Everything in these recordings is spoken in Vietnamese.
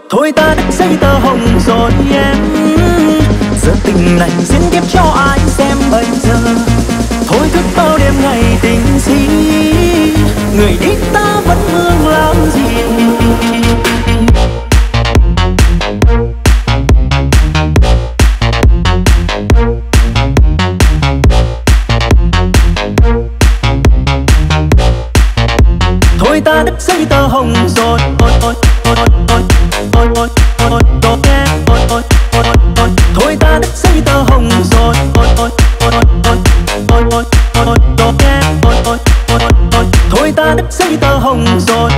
Thôi ta đã giấy tờ hồng rồi em, giờ tình này diễn tiếp cho ai xem bây giờ. Thôi thức bao đêm ngày tình si, người đi ta vẫn vương làm gì. Thôi ta đứt giấy tờ hồng rồi, thôi ta đứt giấy tờ hồng rồi, thôi ta đứt giấy tờ hồng rồi.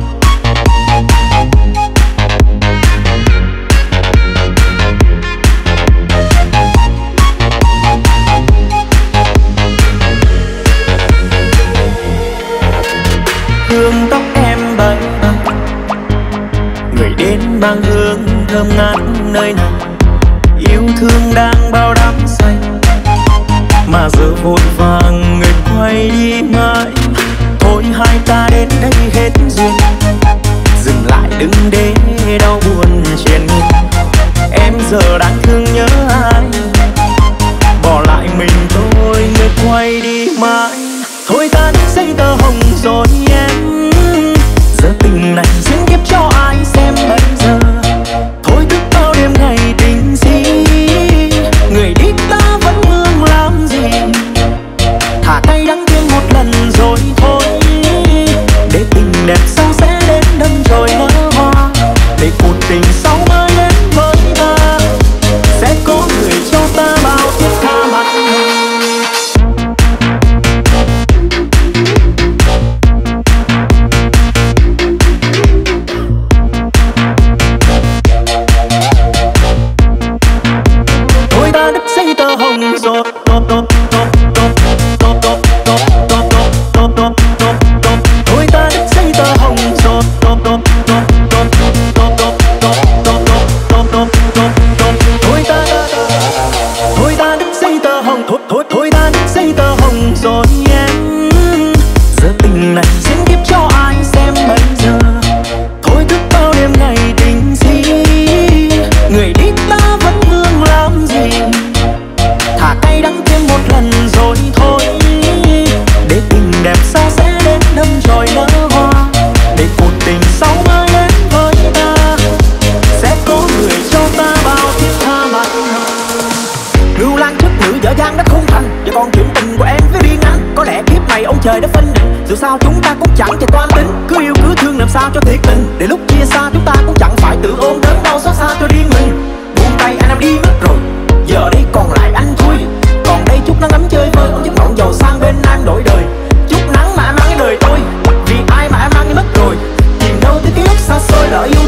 Hương tóc em bay bay, người đến mang hương thơm ngát nơi này. Yêu thương đang bao đắm say, mà giờ vội vàng người quay đi mãi. Thôi hai ta đến đây hết duyên, dừng lại đừng để đau buồn triền miên. Em giờ đang thương nhớ ai, bỏ lại mình tôi người quay đi mãi. Thôi ta đứt giấy tờ hồng rồi em, giờ tình này diễn tiếp cho ai xem bây giờ. Thôi thức bao đêm ngày tình si, người đi ta vẫn vương làm gì. Thả tay đắng thêm một lần rồi thôi, để tình đẹp sau sẽ đến đâm chồi nở hoa. Để cuộc tình sau mới đến với ta, sẽ có người cho ta bao thiết tha mặt. Thôi ta đứt giấy tờ hồng rồi, thôi ta đứt giấy tờ hồng rồi, thôi ta đứt giấy tờ hồng, thôi ta đứt giấy tờ hồng rồi em, giờ tình này diễn tiếp cho ai xem bây giờ. Thôi thức bao đêm ngày tình si, người đi ta vẫn vương làm gì. Thả tay đắng thêm một lần rồi thôi, để tình đẹp sao sẽ đến đâm chồi nở hoa. Để cuộc tình sau mới đến với ta, sẽ có người cho ta bao thiết tha mặt. Ngưu lang trước nữ dở dang đã không thành, và còn chuyện tình của em với riêng anh, có lẽ kiếp này ông trời đã phân định. Dù sao chúng ta cũng chẳng chạy toan tính, cứ yêu cứ thương làm sao cho thiệt tình. Để lúc chia xa chúng ta cũng chẳng phải tự ôm đớn đau xót xa cho riêng mình. Buông tay anh em đi mất rồi, giờ đây còn lại anh thôi. Còn đây chút nắng ấm chơi vơi, ông giấc mộng giàu sang bên anh đổi đời. Chút nắng mà em mang cái đời tôi, vì ai mà em mang đi mất rồi. Tìm đâu tới ký ức xa xôi lỡ yêu